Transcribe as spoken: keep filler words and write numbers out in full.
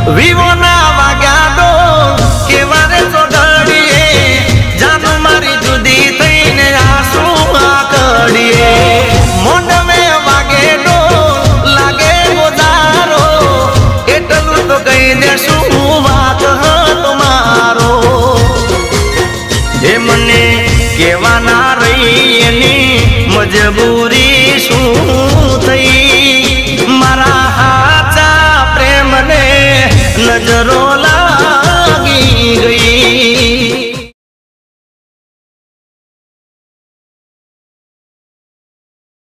વિવોના વાગ્યા ડો કેવારે ચોગડીએ જાનું મારી જુદી થઈને આંસુ આકડીએ મોઢમે વાગે ડો લાગે ગોદારો એટલું તો કહી દેશું વાત તમારો એ મને કેવાના રહી એની મજબૂરી શું થઈ મારા હાચા પ્રેમને નજરો